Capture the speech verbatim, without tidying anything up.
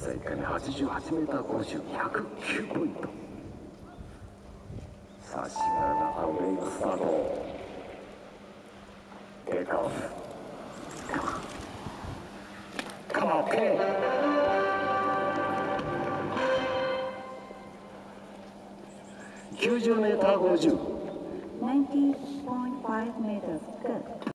さあいっかいめ はちじゅうはちメーターごじゅう、ひゃくきゅうポイント。さあシンガルなハーブレイがスタート。テイクオフカマオケきゅうじゅうメーターごじゅう ninety point five meters. Good.